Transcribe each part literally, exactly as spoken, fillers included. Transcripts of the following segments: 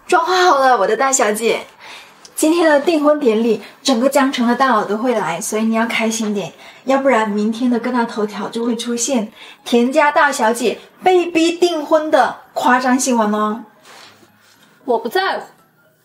妆化好了，我的大小姐。今天的订婚典礼，整个江城的大佬都会来，所以你要开心点，要不然明天的各大头条就会出现田家大小姐被逼订婚的夸张新闻哦。 我不在乎。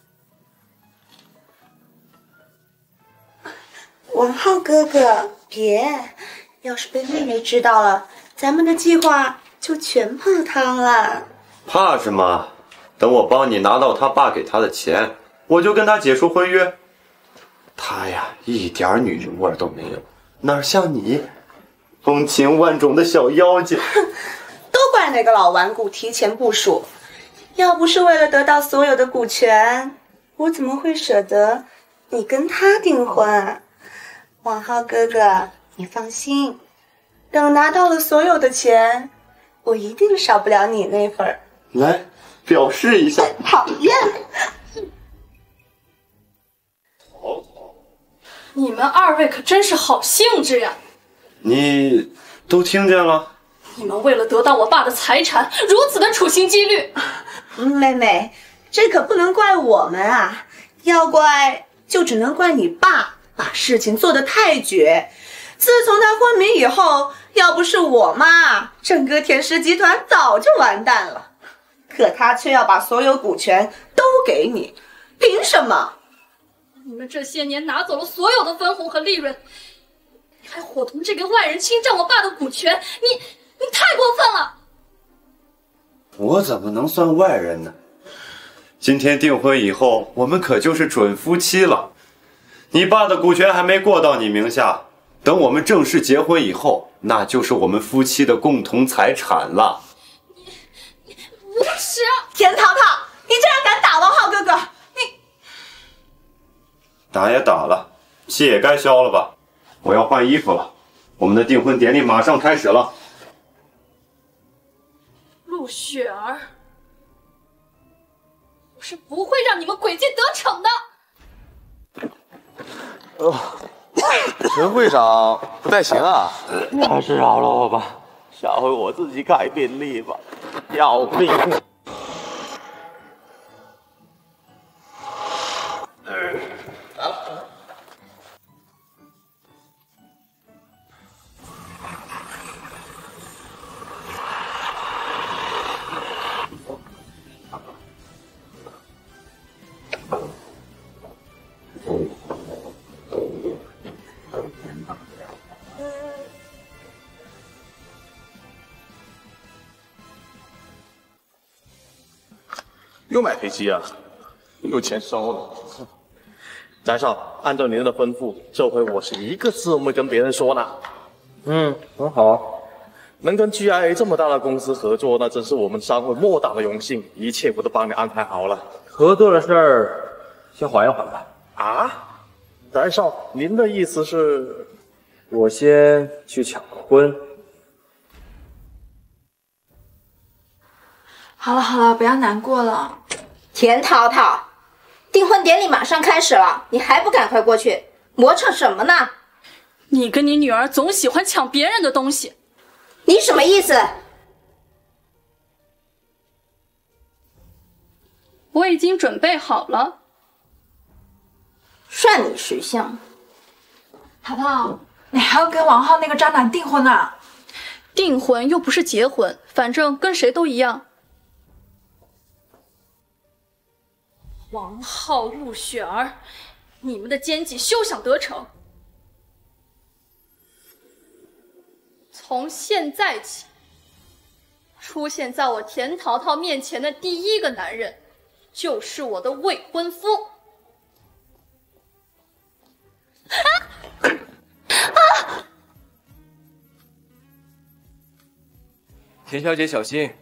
王浩哥哥，别，要是被妹妹知道了，咱们的计划就全泡汤了。 怕什么？等我帮你拿到他爸给他的钱，我就跟他解除婚约。他呀，一点女人味都没有，哪像你，风情万种的小妖精。 都怪那个老顽固提前部署，要不是为了得到所有的股权，我怎么会舍得你跟他订婚？王浩哥哥，你放心，等拿到了所有的钱，我一定少不了你那份儿。 来，表示一下。 讨厌！ 你们二位可真是好兴致呀！ 你都听见了？ 你们为了得到我爸的财产，如此的处心积虑。 妹妹，这可不能怪我们啊，要怪就只能怪你爸把事情做得太绝。自从他昏迷以后，要不是我妈，整个田氏集团早就完蛋了。可他却要把所有股权都给你，凭什么？ 你们这些年拿走了所有的分红和利润，你还伙同这个外人侵占我爸的股权，你你太过分了！ 我怎么能算外人呢？今天订婚以后，我们可就是准夫妻了。你爸的股权还没过到你名下，等我们正式结婚以后，那就是我们夫妻的共同财产了。 你你无耻！ 田淘淘，你竟然敢打王浩哥哥！你打也打了，气也该消了吧。我要换衣服了，我们的订婚典礼马上开始了。 陆雪儿，我是不会让你们诡计得逞的。 哦，陈会长不太行啊， 还是饶了我吧，下回我自己改宾利吧。要命！ 又买飞机啊，有钱收了。 翟少，按照您的吩咐，这回我是一个字都没跟别人说呢。嗯，很好。能跟 G I A 这么大的公司合作，那真是我们商会莫大的荣幸，一切我都帮你安排好了。 合作的事儿，先缓一缓吧。 啊，翟少，您的意思是？ 我先去抢个婚。 好了好了，不要难过了。 田淘淘，订婚典礼马上开始了，你还不赶快过去？磨蹭什么呢？ 你跟你女儿总喜欢抢别人的东西， 你什么意思？ 我已经准备好了。 算你识相。 淘淘，你还要跟王浩那个渣男订婚啊？ 订婚又不是结婚，反正跟谁都一样。王浩、陆雪儿，你们的奸计休想得逞！从现在起，出现在我田淘淘面前的第一个男人，就是我的未婚夫。啊！啊！ 田小姐小心！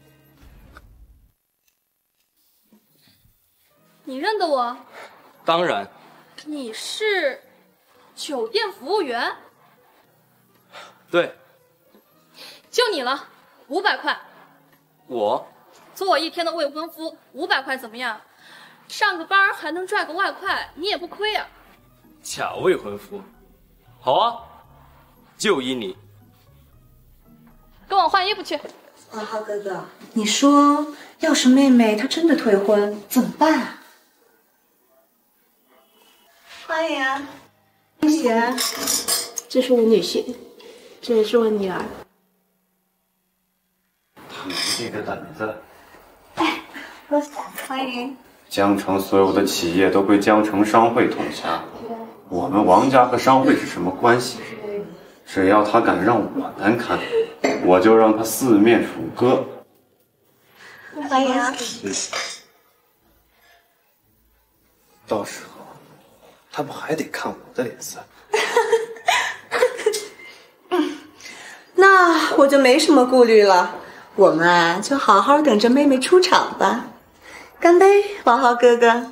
你认得我？ 当然。 你是酒店服务员？ 对。 就你了，五百块。 我做我一天的未婚夫，五百块怎么样？上个班还能赚个外快，你也不亏啊。 假未婚夫，好啊，就依你。 跟我换衣服去。 王浩哥哥，你说要是妹妹她真的退婚怎么办啊？欢迎啊，谢谢。 这是我女婿，这也是我女儿。 你这个胆子！ 哎，多谢，欢迎。 江城所有的企业都归江城商会统辖，我们王家和商会是什么关系？只要他敢让我难堪，我就让他四面楚歌。 欢迎啊！ 到时候他们还得看我的脸色。 那我就没什么顾虑了，我们啊就好好等着妹妹出场吧。干杯，王浩哥哥！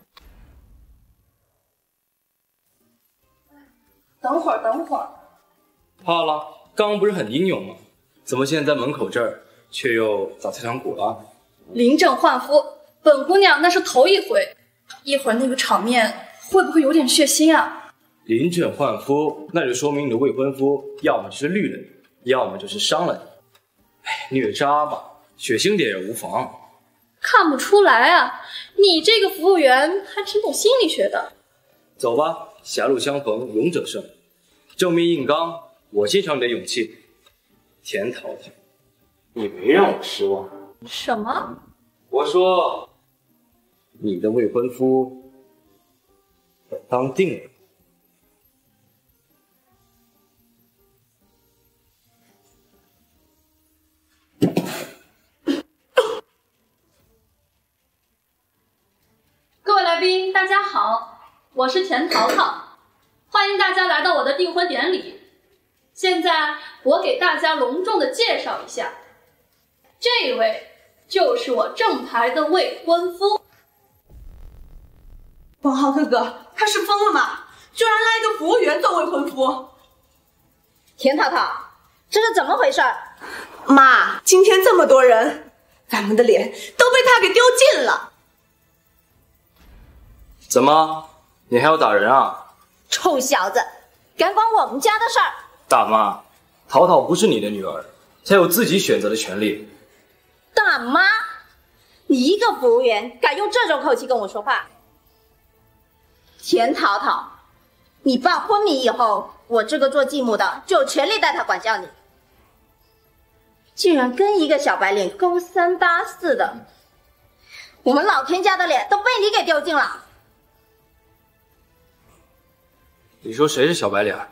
等会儿，等会儿。 怕了？刚刚不是很英勇吗？怎么现在在门口这儿却又打退堂鼓了？ 临阵换夫，本姑娘那是头一回，一会儿那个场面会不会有点血腥啊？ 临阵换夫，那就说明你的未婚夫要么就是绿了你，要么就是伤了你。哎，虐渣嘛，血腥点也无妨。 看不出来啊，你这个服务员还挺懂心理学的。 走吧，狭路相逢勇者胜，正面硬刚，我欣赏你的勇气。田桃桃，你没让我失望。 什么？ 我说，你的未婚夫我当定了。 各位来宾，大家好，我是田桃桃，欢迎大家来到我的订婚典礼。现在我给大家隆重的介绍一下，这位就是我正牌的未婚夫。 王浩哥哥，他是疯了吗？居然拉一个服务员做未婚夫！ 田桃桃，这是怎么回事？ 妈，今天这么多人，咱们的脸都被他给丢尽了。 怎么，你还要打人啊？ 臭小子，敢管我们家的事儿！ 大妈，桃桃不是你的女儿，她有自己选择的权利。 大妈，你一个服务员敢用这种口气跟我说话？田桃桃，你爸昏迷以后，我这个做继母的就有权利带他管教你。竟然跟一个小白脸勾三搭四的，我们老田家的脸都被你给丢尽了。 你说谁是小白脸？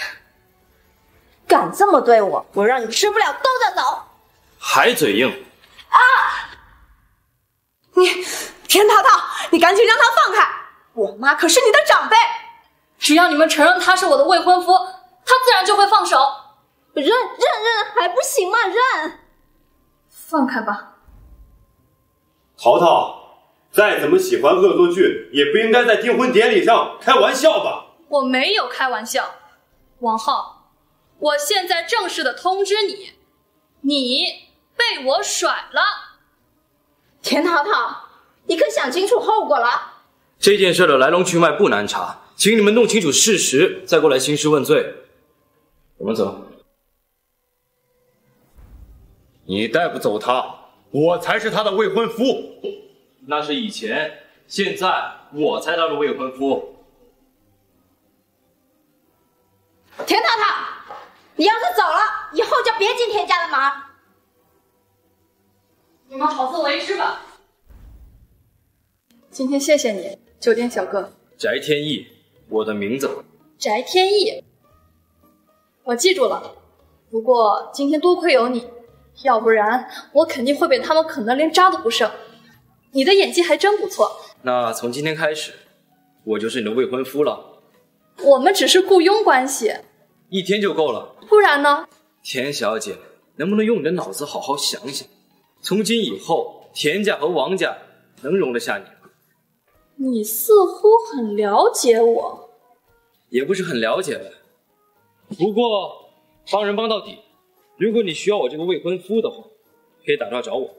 敢这么对我，我让你吃不了兜着走！ 还嘴硬啊！你田桃桃，你赶紧让他放开！我妈可是你的长辈， 只要你们承认他是我的未婚夫，他自然就会放手。 认认认还不行吗？认！ 放开吧。 桃桃，再怎么喜欢恶作剧，也不应该在订婚典礼上开玩笑吧？ 我没有开玩笑，王浩，我现在正式的通知你，你被我甩了。 田桃桃，你可想清楚后果了？ 这件事的来龙去脉不难查，请你们弄清楚事实，再过来兴师问罪。我们走。 你带不走他，我才是他的未婚夫。 那是以前，现在我才他的未婚夫。 田桃桃，你要是走了，以后就别进田家的门。 你们好自为之吧。今天谢谢你，酒店小哥。 翟天意，我的名字。 翟天意，我记住了。不过今天多亏有你，要不然我肯定会被他们啃得连渣都不剩。你的演技还真不错。 那从今天开始，我就是你的未婚夫了。 我们只是雇佣关系， 一天就够了。 不然呢？ 田小姐，能不能用你的脑子好好想想？从今以后，田家和王家能容得下你吗？ 你似乎很了解我。 也不是很了解了，不过帮人帮到底。如果你需要我这个未婚夫的话，可以打电话找我。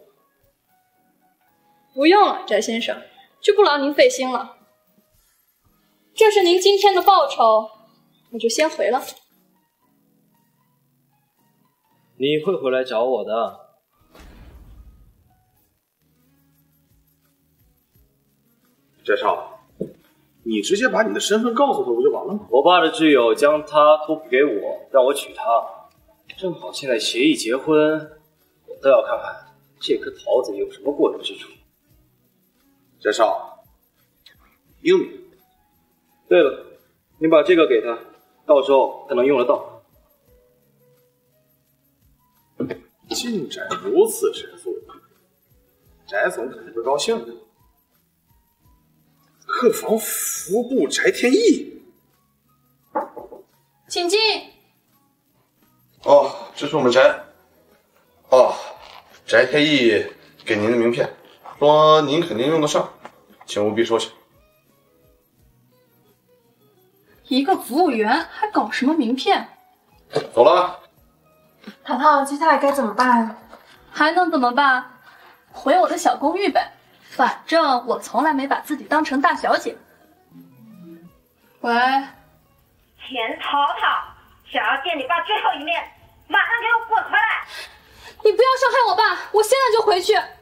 不用了，翟先生，就不劳您费心了。这是您今天的报酬，我就先回了。 你会回来找我的， 翟少，你直接把你的身份告诉他不就完了吗？ 我爸的挚友将他托付给我，让我娶她，正好现在协议结婚，我倒要看看这颗桃子有什么过人之处。 翟少，英明。 对了，你把这个给他，到时候他能用得到。 进展如此之速，翟总肯定会高兴的。客房服部翟天意， 请进。 哦，这是我们翟。哦，翟天意给您的名片，说您肯定用得上，请务必收下。 一个服务员还搞什么名片？ 走了。 淘淘，接下来该怎么办？ 还能怎么办？回我的小公寓呗，反正我从来没把自己当成大小姐。喂， 田淘淘，想要见你爸最后一面，马上给我滚回来！ 你不要伤害我爸，我现在就回去。